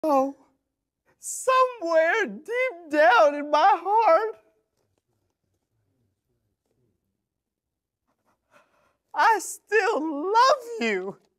Oh, somewhere deep down in my heart, I still love you.